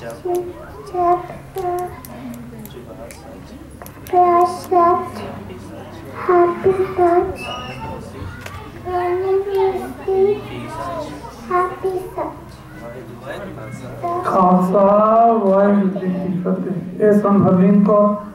Happy touch. Happy touch. Khalsa Waheguru ji की फतेह। इस हम हरलीन कौर